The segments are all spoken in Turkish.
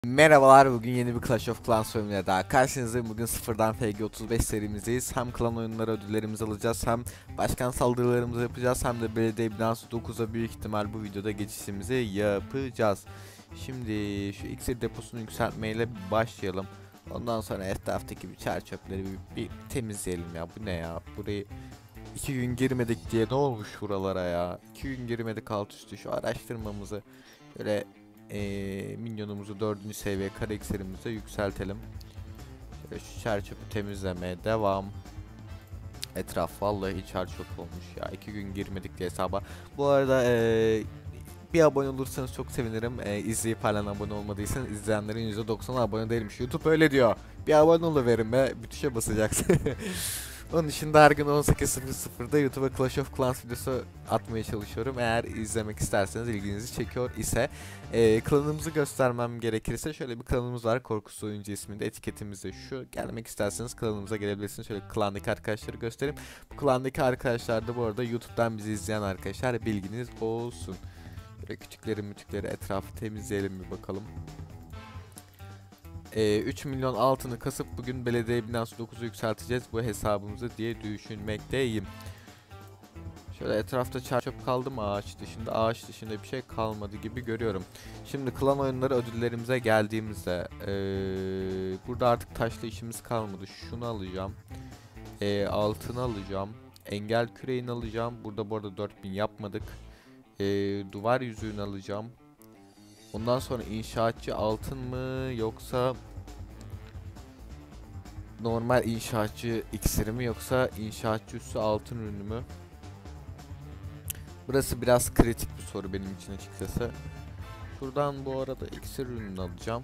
Merhabalar, bugün yeni bir Clash of Clans bölümüne daha karşınızdayım. Bugün sıfırdan FG35 serimizdeyiz. Hem klan oyunları ödüllerimizi alacağız, hem başkan saldırılarımızı yapacağız, hem de belediye binası 9'a büyük ihtimal bu videoda geçişimizi yapacağız. Şimdi şu iksir deposunu yükseltmeyle başlayalım. Ondan sonra etraftaki bir çer çöpleri bir temizleyelim ya. Bu ne ya? Burayı 2 gün girmedik diye ne olmuş buralara ya? 2 gün girmedik alt üstü. Şu araştırmamızı böyle minyonumuzu 4. seviye kare iksirimize yükseltelim. Şöyle şu çerçöpü temizlemeye devam. Etraf vallahi çerçöp olmuş ya. 2 gün girmedik diye hesaba. Bu arada bir abone olursanız çok sevinirim. İzleyip halen abone olmadıysanız izleyenlerin %90'ı abone değilmiş. YouTube öyle diyor. Bir abone oluverin be. Bir tuşa basacaksın. Onun dışında her gün 18.00'da YouTube'a Clash of Clans videosu atmaya çalışıyorum. Eğer izlemek isterseniz, ilginizi çekiyor ise klanımızı göstermem gerekirse şöyle bir klanımız var. Korkusuz Oyuncu isminde, etiketimiz de şu. Gelmek isterseniz klanımıza gelebilirsiniz. Şöyle klandaki arkadaşları göstereyim. Bu klandaki arkadaşlar da bu arada YouTube'dan bizi izleyen arkadaşlar, bilginiz olsun. Böyle küçükleri etrafı temizleyelim bir bakalım. 3 milyon altını kasıp bugün belediye binası 9'u yükselteceğiz bu hesabımızı diye düşünmekteyim. Şöyle etrafta çarçöp kaldı mı ağaç dışında? Ağaç dışında bir şey kalmadı gibi görüyorum. Şimdi klan oyunları ödüllerimize geldiğimizde burada artık taşla işimiz kalmadı. Şunu alacağım. Altını alacağım. Engel küreğini alacağım. Burada bu arada 4000 yapmadık. Duvar yüzüğünü alacağım. Ondan sonra inşaatçı altın mı yoksa normal inşaatçı iksiri mi, yoksa inşaatçı üssü altın ürünü mü? Burası biraz kritik bir soru benim için açıkçası. Şuradan bu arada iksir ürününü alacağım.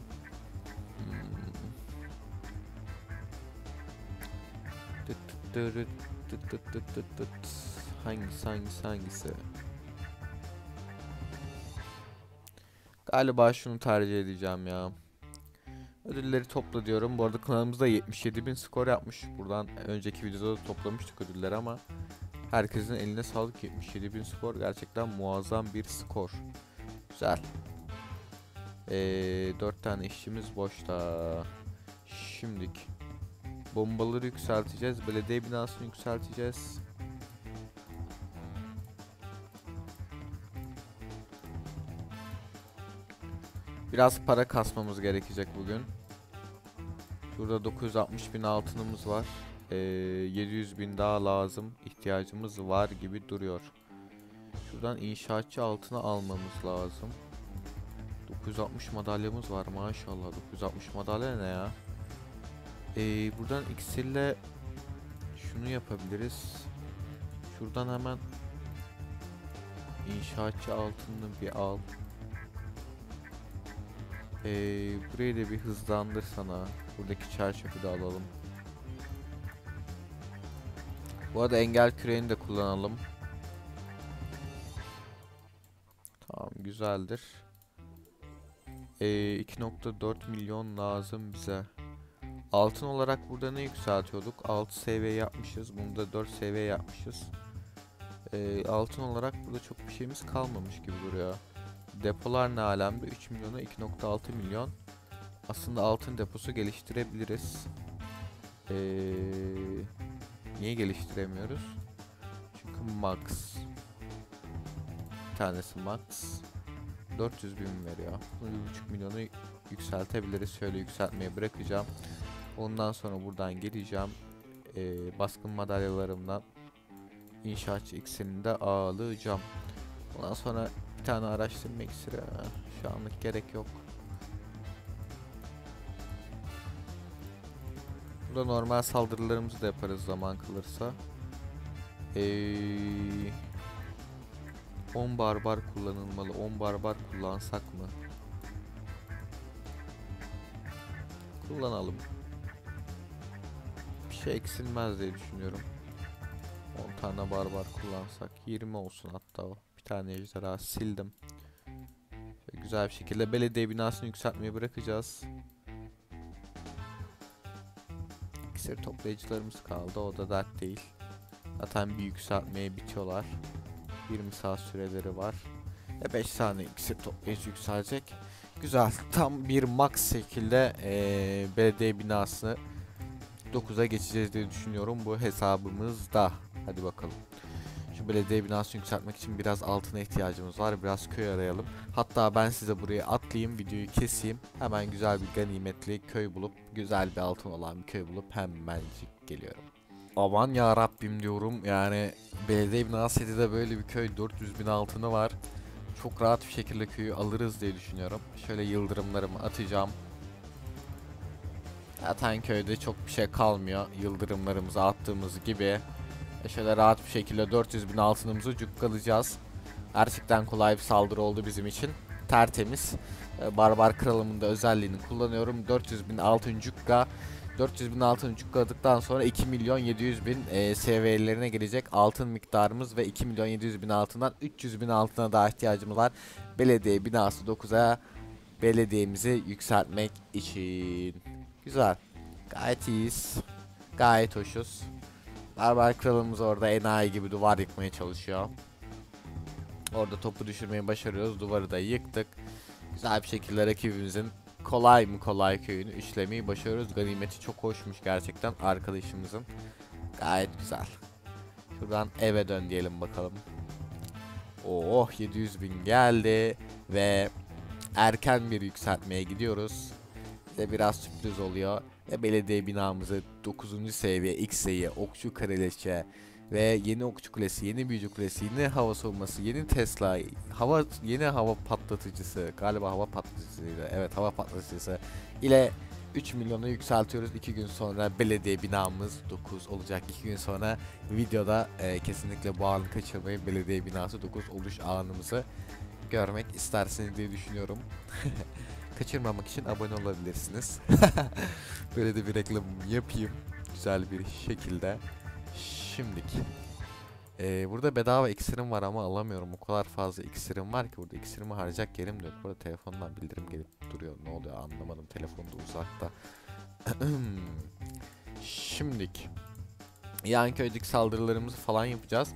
Hangisi? Galiba şunu tercih edeceğim ya. Ödülleri topla diyorum. Bu arada kanalımızda 77.000 skor yapmış. Buradan önceki videoda da toplamıştık ödülleri ama herkesin eline sağlık. 77.000 skor gerçekten muazzam bir skor. Güzel. 4 tane işçimiz boşta. Şimdik bombaları yükselteceğiz. Belediye binasını yükselteceğiz. Biraz para kasmamız gerekecek bugün. Şurada 960.000 altınımız var. 700.000 daha lazım. İhtiyacımız var gibi duruyor. Şuradan inşaatçı altını almamız lazım. 960 madalyamız var maşallah. 960 madalya ne ya? Buradan iksirle şunu yapabiliriz. Şuradan hemen inşaatçı altını bir al. Burayı da bir hızlandır sana. Buradaki çerçöpü de alalım. Bu arada engel küreğini de kullanalım. Tamam, güzeldir. 2.4 milyon lazım bize. Altın olarak burada ne yükseltiyorduk? 6 seviye yapmışız. Bunu da 4 seviye yapmışız. Altın olarak burada çok bir şeyimiz kalmamış gibi duruyor. Depolar ne alemde? 3 milyona 2.6 milyon. Aslında altın deposu geliştirebiliriz. Niye geliştiremiyoruz? Çünkü max. Bir tanesi max 400.000 veriyor. Bunu 1.5 milyonu yükseltebiliriz. Şöyle yükseltmeye bırakacağım. Ondan sonra buradan geleceğim. Baskın madalyalarımdan inşaatçı iksirini de alacağım. Ondan sonra bir tane araştırma iksiri. Şu anlık gerek yok. Burada normal saldırılarımızı da yaparız zaman kalırsa. 10 barbar kullanılmalı. 10 barbar kullansak mı? Kullanalım. Bir şey eksilmez diye düşünüyorum. 10 tane barbar kullansak 20 olsun hatta o. Bir tane ejderha sildim. Şöyle güzel bir şekilde belediye binasını yükseltmeyi bırakacağız. İksir toplayıcılarımız kaldı. O da dert değil. Zaten bir yükseltmeye bitiyorlar. 20 saat süreleri var. 5 tane iksir toplayıcı yükselecek. Güzel. Tam bir max şekilde belediye binasını 9'a geçeceğiz diye düşünüyorum bu hesabımızda. Hadi bakalım. Şu belediye binasını yükseltmek için biraz altına ihtiyacımız var. Biraz köy arayalım. Hatta ben size buraya atlayayım, videoyu keseyim. Hemen güzel bir ganimetli köy bulup, güzel bir altın olan bir köy bulup hemencik geliyorum. Aman ya Rabbim diyorum. Yani belediye binası 7'de böyle bir köy, 400 bin altını var. Çok rahat bir şekilde köyü alırız diye düşünüyorum. Şöyle yıldırımlarımı atacağım. Zaten köyde çok bir şey kalmıyor. Yıldırımlarımızı attığımız gibi. Şöyle rahat bir şekilde 400 bin altınımızı cukkalayacağız. Gerçekten kolay bir saldırı oldu bizim için. Tertemiz. Barbar kralımın da özelliğini kullanıyorum. 400 bin altın cukka. 400 bin altın cukkaladıktan sonra 2 milyon 700 bin seviyelerine gelecek altın miktarımız ve 2 milyon 700 bin altından 300 bin altına daha ihtiyacımız var. Belediye binası 9'a belediyemizi yükseltmek için. Güzel. Gayet iyiyiz. Gayet hoşuz. Barbar kralımız orada enayi gibi duvar yıkmaya çalışıyor. Orada topu düşürmeyi başarıyoruz. Duvarı da yıktık. Güzel bir şekilde rakibimizin kolay mı kolay köyünü üçlemeyi başarıyoruz. Ganimeti çok hoşmuş gerçekten arkadaşımızın. Gayet güzel. Şuradan eve dön diyelim bakalım. Oh 700 bin geldi. Ve erken bir yükseltmeye gidiyoruz. Bize biraz sürpriz oluyor. Ve belediye binamızı 9. seviye X seviye okçu kraliçe ve yeni okçu kulesi, yeni büyücü kulesi, yeni hava savunması, yeni Tesla, yeni hava patlatıcısı, galiba hava patlatıcısıydı. Evet, hava patlatıcısı ile 3 milyona yükseltiyoruz. 2 gün sonra belediye binamız 9 olacak. 2 gün sonra videoda kesinlikle bu anı kaçırmayın. Belediye binası 9 oluş anımızı görmek istersiniz diye düşünüyorum. Kaçırmamak için abone olabilirsiniz. Böyle de bir reklam yapayım. Güzel bir şekilde. Şimdik. Burada bedava iksirim var ama alamıyorum. O kadar fazla iksirim var ki burada iksirimi harcayacak yerim de yok. Burada telefondan bildirim gelip duruyor. Ne oluyor anlamadım. Telefon da uzakta. Şimdik. Yan köydeki saldırılarımızı falan yapacağız.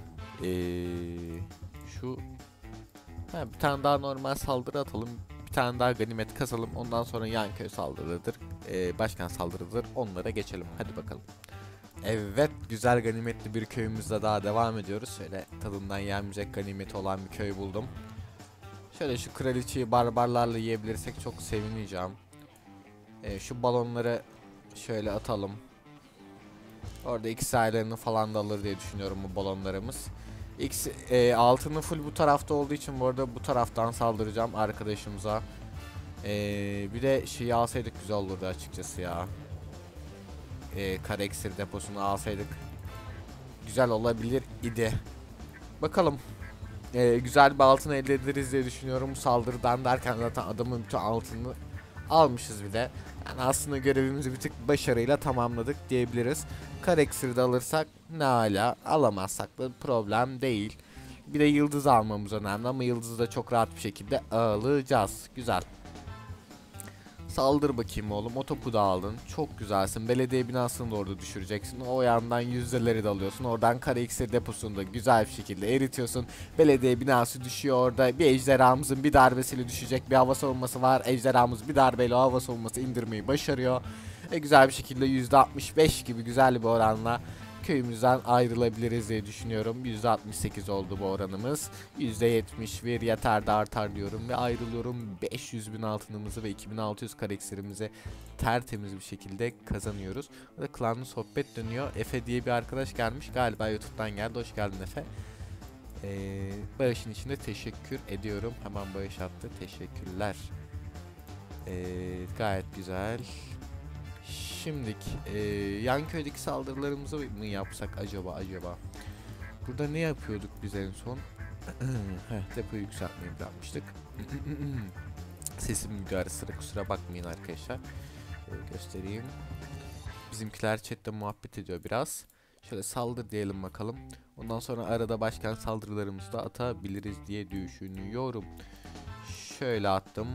Şu bir tane daha normal saldırı atalım. Bir tane daha ganimet kasalım. Ondan sonra yan köy saldırıdır. Başkan saldırıdır. Onlara geçelim. Hadi bakalım. Evet, güzel ganimetli bir köyümüzde daha devam ediyoruz. Şöyle tadından yenmeyecek ganimeti olan bir köy buldum. Şöyle şu kraliçeyi barbarlarla yiyebilirsek çok sevineceğim. Şu balonları şöyle atalım. Orada X ayarlarını falan da alır diye düşünüyorum bu balonlarımız. Altını full bu tarafta olduğu için bu arada bu taraftan saldıracağım arkadaşımıza. Bir de şeyi alsaydık güzel olurdu açıkçası ya. Kara iksir deposunu alsaydık güzel olabilir idi. Bakalım. Güzel bir altın elde ederiz diye düşünüyorum. Saldırıdan derken zaten adamın bütün altını almışız bile. Yani aslında görevimizi bir tık başarıyla tamamladık diyebiliriz. Kara iksiri de alırsak ne hala, alamazsak da problem değil. Bir de yıldız almamız önemli ama yıldızı da çok rahat bir şekilde alacağız. Güzel. Saldır bakayım oğlum. O topu da aldın. Çok güzelsin. Belediye binasını da orada düşüreceksin. O yandan yüzdeleri de alıyorsun. Oradan kara iksir deposunu da güzel bir şekilde eritiyorsun. Belediye binası düşüyor orada. Bir ejderhamızın bir darbesiyle düşecek bir hava savunması var. Ejderhamız bir darbeyle hava savunması indirmeyi başarıyor. Güzel bir şekilde %65 gibi güzel bir oranla köyümüzden ayrılabiliriz diye düşünüyorum. %68 oldu bu oranımız. %71 yeter de artar diyorum ve ayrılıyorum. 500 bin altınımızı ve 2600 kara iksirimizi tertemiz bir şekilde kazanıyoruz. Burada klanlı sohbet dönüyor. Efe diye bir arkadaş gelmiş. Galiba YouTube'dan geldi. Hoş geldin Efe. Bağışın için de teşekkür ediyorum. Hemen bağış attı. Teşekkürler. Gayet güzel. Şimdik yan köydeki saldırılarımızı mı yapsak acaba? Burada ne yapıyorduk biz en son? Depoyu yükseltmeyi bırakmıştık. Sesim müdahale sıra, kusura bakmayın arkadaşlar. Göstereyim. Bizimkiler chatte muhabbet ediyor biraz. Şöyle saldır diyelim bakalım. Ondan sonra arada başkan saldırılarımızı da atabiliriz diye düşünüyorum. Şöyle attım.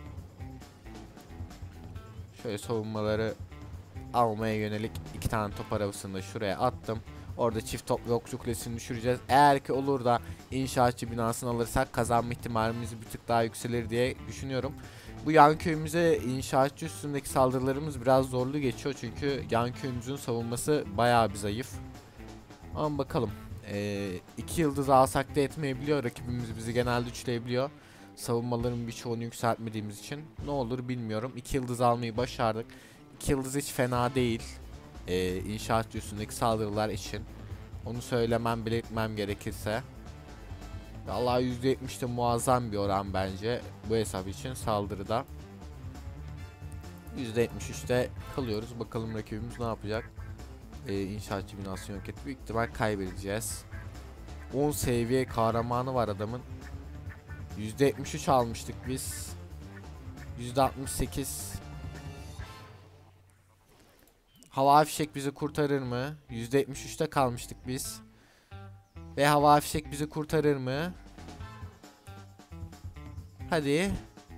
Şöyle savunmaları almaya yönelik 2 tane top arabasını da şuraya attım. Orada çift toplu okçu kulesini düşüreceğiz. Eğer ki olur da inşaatçı binasını alırsak kazanma ihtimalimiz bir tık daha yükselir diye düşünüyorum. Bu yan köyümüze inşaatçı üstündeki saldırılarımız biraz zorlu geçiyor çünkü yan köyümüzün savunması bayağı bir zayıf. Ama bakalım. 2 yıldız alsak da etmeyebiliyor. Rakibimiz bizi genelde üçleyebiliyor. Savunmaların birçoğunu yükseltmediğimiz için. Ne olur bilmiyorum. 2 yıldız almayı başardık. 2 yıldız hiç fena değil. İnşaatçı üstündeki saldırılar için. Onu söylemem, belirtmem gerekirse. Vallahi %70 de muazzam bir oran bence bu hesap için saldırıda. %73'te kalıyoruz. Bakalım rakibimiz ne yapacak? İnşaatçı binası yok etti. Büyük ihtimal kaybedeceğiz. 10 seviye kahramanı var adamın. %73 almıştık biz. %68. Hava fişek bizi kurtarır mı? %73'te kalmıştık biz. Ve hava fişek bizi kurtarır mı? Hadi.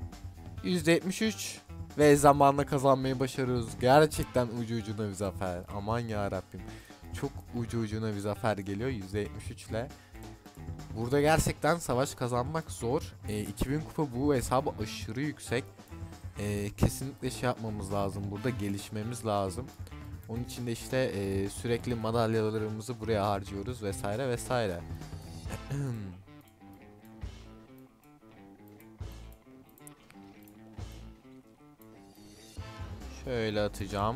%73. Ve zamanla kazanmayı başarıyoruz. Gerçekten ucu ucuna bir zafer. Aman ya Rabbim. Çok ucu ucuna bir zafer geliyor %73 ile. Burada gerçekten savaş kazanmak zor. 2000 kupa bu hesabı aşırı yüksek. Kesinlikle şey yapmamız lazım. Burada gelişmemiz lazım. Onun için de işte sürekli madalyalarımızı buraya harcıyoruz vesaire vesaire. Şöyle atacağım.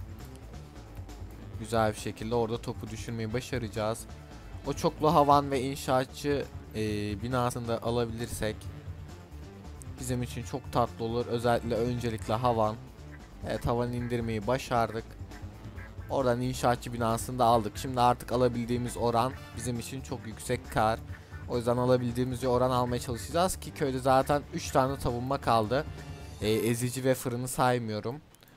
Güzel bir şekilde orada topu düşürmeyi başaracağız. O çoklu havan ve inşaatçı binasını da alabilirsek bizim için çok tatlı olur. Özellikle öncelikle havan. Evet, havan indirmeyi başardık. Oradan inşaatçı binasını da aldık. Şimdi artık alabildiğimiz oran bizim için çok yüksek kar. O yüzden alabildiğimiz bir oran almaya çalışacağız ki köyde zaten 3 tane savunma kaldı. Ezici ve fırını saymıyorum.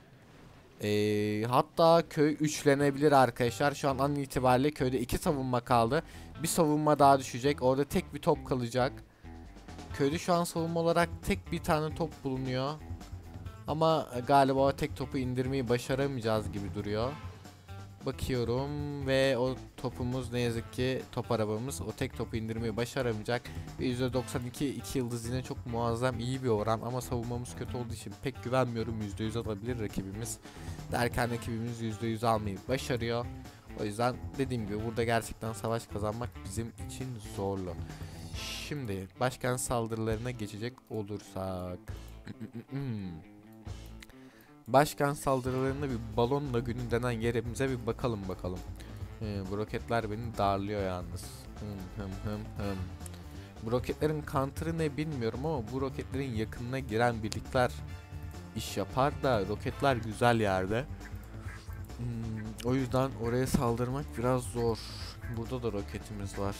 Hatta köy üçlenebilir arkadaşlar. Şu an itibariyle köyde 2 savunma kaldı. Bir savunma daha düşecek. Orada tek bir top kalacak. Köyde şu an savunma olarak tek bir tane top bulunuyor. Ama galiba o tek topu indirmeyi başaramayacağız gibi duruyor. Bakıyorum ve o topumuz ne yazık ki top arabamız o tek topu indirmeyi başaramayacak. Ve %92 2 yıldız yine çok muazzam iyi bir oran ama savunmamız kötü olduğu için pek güvenmiyorum. %100 alabilir rakibimiz. Derken rakibimiz %100 almayı başarıyor. O yüzden dediğim gibi burada gerçekten savaş kazanmak bizim için zorlu. Şimdi başkan saldırılarına geçecek olursak. Başkan saldırılarında bir balon lagünü denen yerimize bir bakalım. Bu roketler beni darlıyor yalnız. Bu roketlerin counter'ı ne bilmiyorum ama bu roketlerin yakınına giren birlikler iş yapar da roketler güzel yerde. O yüzden oraya saldırmak biraz zor. Burada da roketimiz var.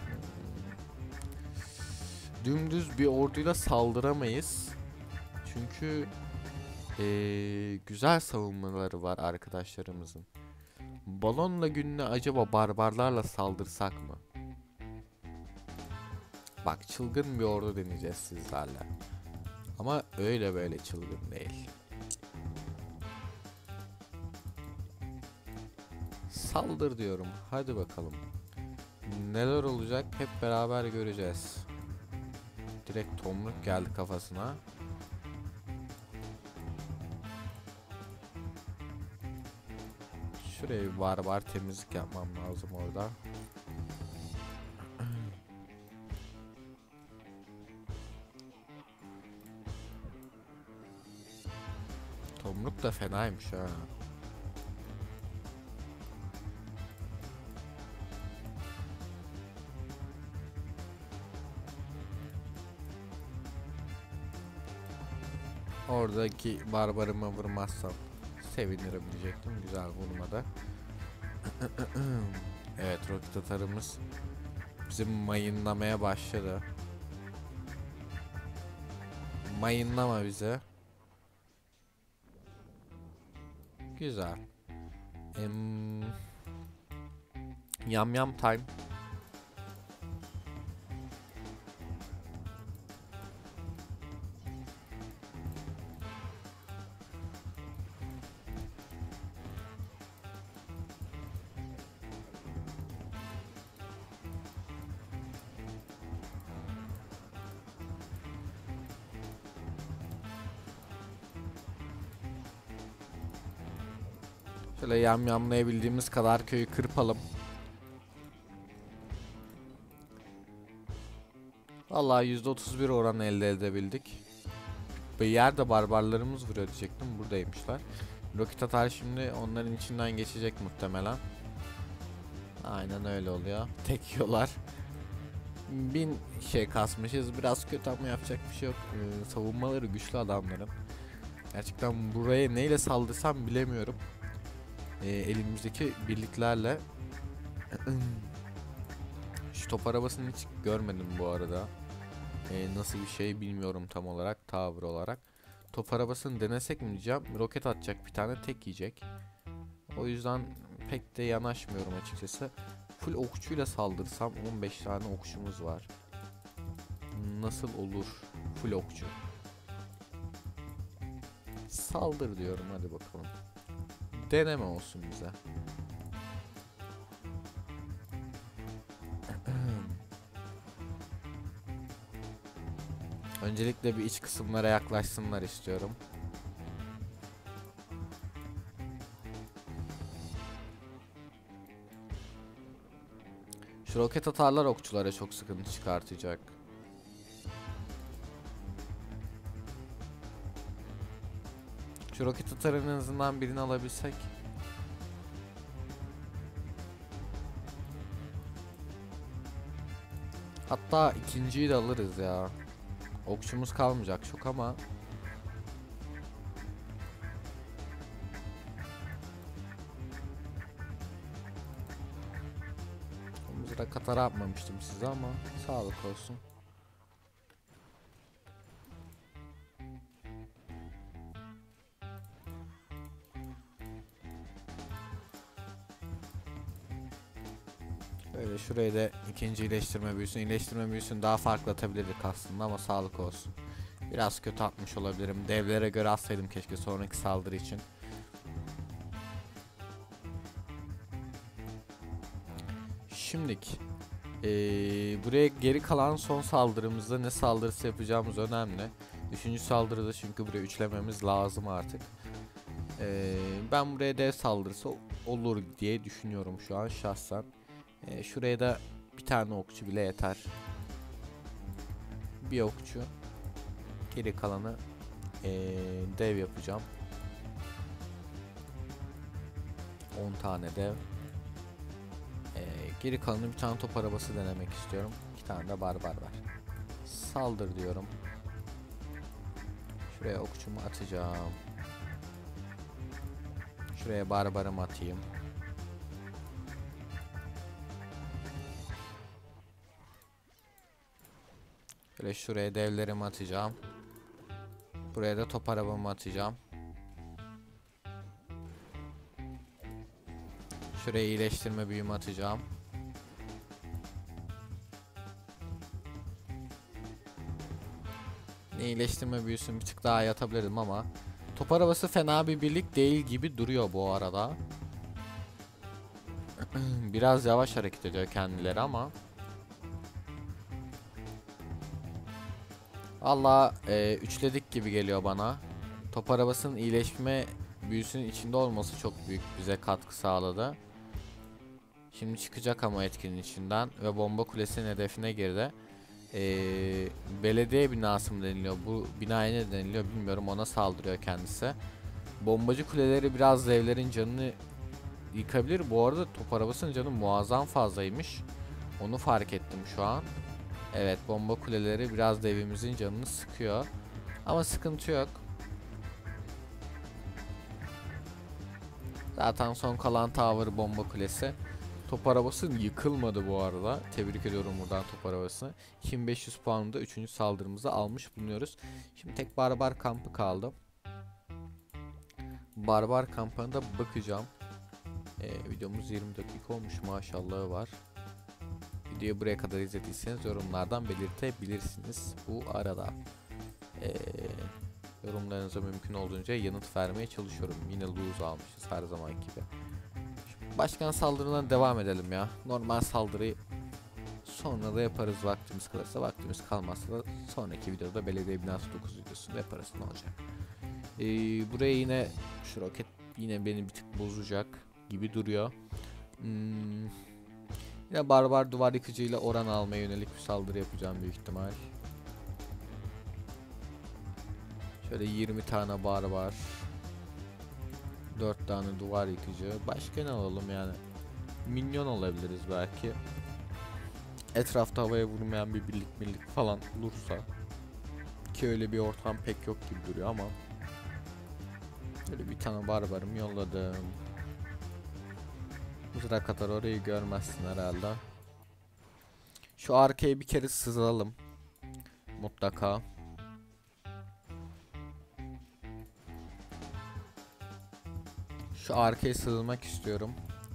Dümdüz bir orduyla saldıramayız. Çünkü güzel savunmaları var arkadaşlarımızın. Balon lagününe acaba barbarlarla saldırsak mı? Bak, çılgın bir ordu deneyeceğiz sizlerle. Ama öyle böyle çılgın değil. Saldır diyorum. Hadi bakalım. Neler olacak hep beraber göreceğiz. Direkt tomruk geldi kafasına. Şuraya bir barbar temizlik yapmam lazım orada. Tomruk da fenaymış ha. Oradaki barbarıma vurmazsam sevinirim diyecektim. Güzel vurmadı. Evet, roket atarımız bizim mayınlamaya başladı. Mayınlama bize. Güzel. Yam yam time. Şöyle yamyamlayabildiğimiz kadar köyü kırpalım. Vallahi %31 oran elde edebildik. Bir yerde barbarlarımız vuruyor diyecektim. Buradaymışlar. Roket atar şimdi onların içinden geçecek muhtemelen. Aynen öyle oluyor. Tek yiyorlar. 1000 şey kasmışız. Biraz kötü ama yapacak bir şey yok. Savunmaları güçlü adamların. Gerçekten buraya neyle saldırsam bilemiyorum. Elimizdeki birliklerle. Şu top arabasını hiç görmedim bu arada. Nasıl bir şey bilmiyorum tam olarak, tavır olarak. Top arabasını denesek mi diyeceğim. Roket atacak bir tane, tek yiyecek. O yüzden pek de yanaşmıyorum açıkçası. Full okçuyla saldırsam 15 tane okçumuz var. Nasıl olur full okçu? Saldır diyorum, hadi bakalım. Deneme olsun bize. Öncelikle bir iç kısımlara yaklaşsınlar istiyorum. Şu roket atarlar okçulara çok sıkıntı çıkartacak. Şu roket atarın en azından birini alabilsek. Hatta ikinciyi de alırız ya. Okçumuz kalmayacak çok ama. Mızrak katara yapmamıştım size ama sağlık olsun. Böyle şuraya da ikinci iyileştirme büyüsün. İyileştirme büyüsünü daha farklı atabilirdik aslında ama sağlık olsun. Biraz kötü atmış olabilirim. Devlere göre atsaydım keşke sonraki saldırı için. Şimdilik buraya geri kalan son saldırımızda ne saldırısı yapacağımız önemli. Üçüncü saldırıda çünkü buraya üçlememiz lazım artık. Ben buraya dev saldırısı olur diye düşünüyorum şu an şahsen. Şuraya da bir tane okçu bile yeter. Bir okçu. Geri kalanı dev yapacağım. 10 tane dev. Geri kalanı bir tane top arabası denemek istiyorum. 2 tane de barbar var. Saldır diyorum. Şuraya okçumu atacağım. Şuraya barbarımı atayım. Şöyle şuraya devlerimi atacağım. Buraya da top arabamı atacağım. Şuraya iyileştirme büyümü atacağım. İyileştirme büyüsünü bir tık daha yatabilirdim ama top arabası fena bir birlik değil gibi duruyor bu arada. Biraz yavaş hareket ediyor kendileri ama valla üçledik gibi geliyor bana. Top arabasının iyileşme büyüsünün içinde olması çok büyük bize katkı sağladı. Şimdi çıkacak ama etkinin içinden ve bomba kulesinin hedefine girdi. Belediye binası mı deniliyor? Bu binaya ne deniliyor bilmiyorum, ona saldırıyor kendisi. Bombacı kuleleri biraz devlerin canını yıkabilir. Bu arada top arabasının canı muazzam fazlaymış. Onu fark ettim şu an. Evet, bomba kuleleri biraz devimizin canını sıkıyor. Ama sıkıntı yok. Zaten son kalan tower bomba kulesi. Top arabası yıkılmadı bu arada. Tebrik ediyorum buradan top arabasını. 2500 puanında 3. saldırımızı almış bulunuyoruz. Şimdi tek barbar kampı kaldı. Barbar kampına da bakacağım. Videomuz 20 dakika olmuş, maşallah var. Videoyu buraya kadar izlediyseniz yorumlardan belirtebilirsiniz bu arada. Yorumlarınıza mümkün olduğunca yanıt vermeye çalışıyorum. Yine lose almışız her zaman gibi. Başkan saldırılarına devam edelim ya. Normal saldırıyı sonra da yaparız vaktimiz kalırsa. Vaktimiz kalmazsa da sonraki videoda belediye binası 9 videosunu yaparız, ne olacak. Buraya yine şu roket yine beni bir tık bozacak gibi duruyor. Yine barbar duvar yıkıcıyla oran almaya yönelik bir saldırı yapacağım büyük ihtimal. Şöyle 20 tane barbar, 4 tane duvar yıkıcı. Başka ne alalım yani? Minyon olabiliriz belki. Etrafta havaya vurmayan bir birlik falan olursa. Ki öyle bir ortam pek yok gibi duruyor ama. Böyle bir tane barbarım yolladım. Mızrak atar, orayı görmezsin herhalde. Şu arkaya bir kere sızalım. Mutlaka. Şu arkaya sığınmak istiyorum.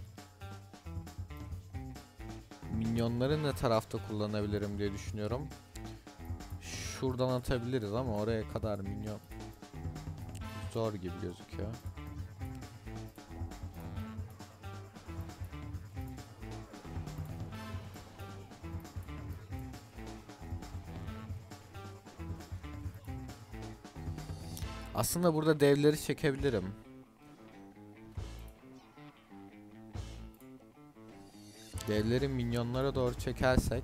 Minyonları ne tarafta kullanabilirim diye düşünüyorum. Şuradan atabiliriz ama oraya kadar minyon zor gibi gözüküyor. Aslında burada devleri çekebilirim. Devleri minyonlara doğru çekersek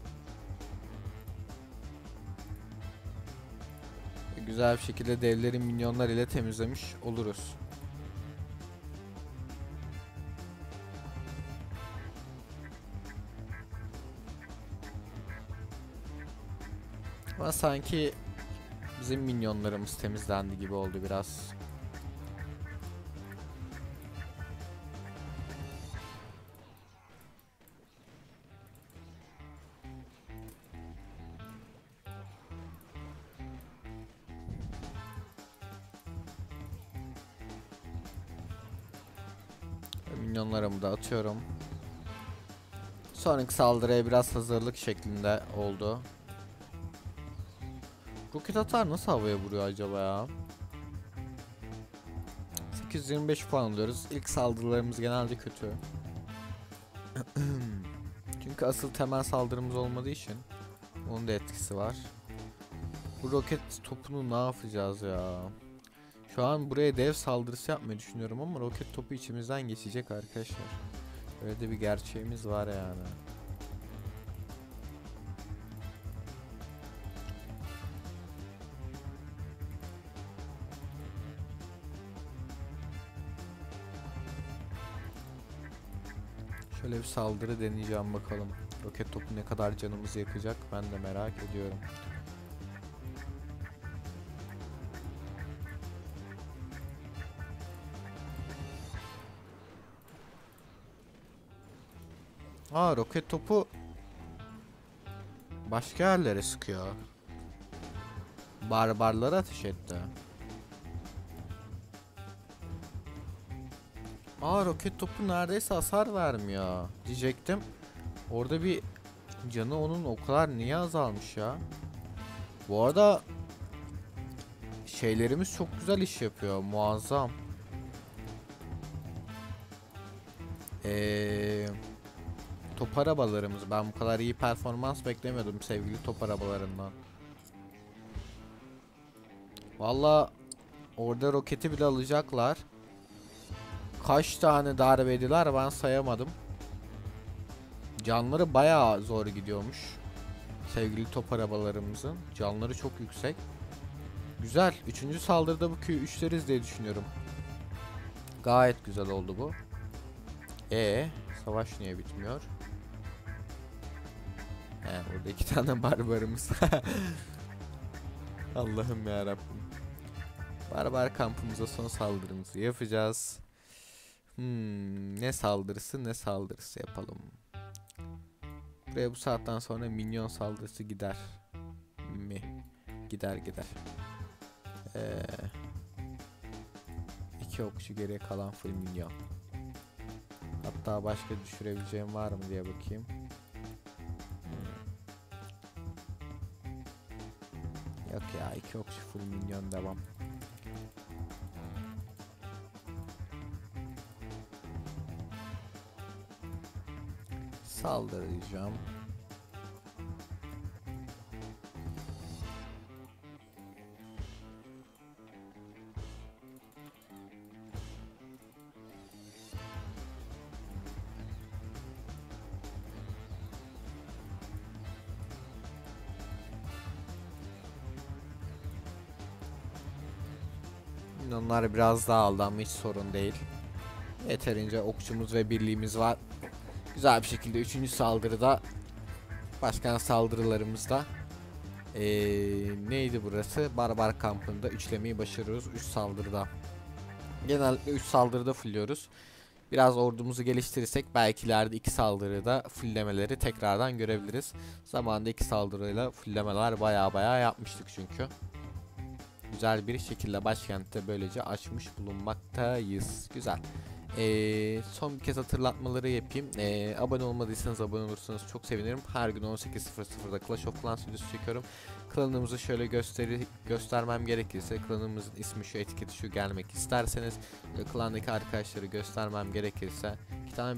güzel bir şekilde devleri minyonlar ile temizlemiş oluruz. Ama sanki bizim minyonlarımız temizlendi gibi oldu biraz. Minyonlarımı da atıyorum. Sonraki saldırıya biraz hazırlık şeklinde oldu. Roket atar nasıl havaya vuruyor acaba ya? 825 puan alıyoruz. İlk saldırılarımız genelde kötü. Çünkü asıl temel saldırımız olmadığı için onun da etkisi var. Bu roket topunu ne yapacağız ya? Şu an buraya dev saldırısı yapmayı düşünüyorum ama roket topu içimizden geçecek arkadaşlar. Öyle de bir gerçeğimiz var yani. Şöyle bir saldırı deneyeceğim bakalım. Roket topu ne kadar canımızı yakacak ben de merak ediyorum. Aa, roket topu başka yerlere sıkıyor. Barbarlara ateş etti. Aa, roket topu neredeyse hasar vermiyor diyecektim. Orada bir canı onun o kadar niye azalmış ya? Bu arada şeylerimiz çok güzel iş yapıyor. Muazzam. Top arabalarımız. Ben bu kadar iyi performans beklemiyordum sevgili top arabalarından. Valla orada roketi bile alacaklar. Kaç tane darbe yediler ben sayamadım. Canları bayağı zor gidiyormuş. Sevgili top arabalarımızın. Canları çok yüksek. Güzel. Üçüncü saldırıda bu köyü üçleriz diye düşünüyorum. Gayet güzel oldu bu. Savaş niye bitmiyor? Orada 2 tane barbarımız. Allah'ım ya Rabbim. Barbar kampımıza son saldırımızı yapacağız. Ne saldırısı yapalım. Buraya bu saatten sonra minyon saldırısı gider mi? Gider. 2 okçu geriye kalan full minyon. Hatta başka düşürebileceğim var mı diye bakayım. Yok ya, 2 okçu full minyon devam. Saldıracağım. Onlar biraz daha aldı ama hiç sorun değil. Yeterince okçumuz ve birliğimiz var. Güzel bir şekilde 3. saldırıda başkan saldırılarımızda neydi burası? Barbar kampında üçlemeyi başarıyoruz 3 saldırıda. Genellikle 3 saldırıda fulluyoruz. Biraz ordumuzu geliştirirsek belki ileride 2 saldırıda fulllemeleri tekrardan görebiliriz. Zamanında 2 saldırıyla fulllemeler baya yapmıştık çünkü. Güzel bir şekilde başkentte böylece açmış bulunmaktayız. Güzel. Son bir kez hatırlatmaları yapayım. Abone olmadıysanız abone olursanız çok sevinirim. Her gün 18.00'da Clash of Clans videosu çekiyorum. Klanımızı şöyle göstermem gerekirse, klanımızın ismi şu, etiketi şu, gelmek isterseniz klandaki arkadaşları göstermem gerekirse 2 tane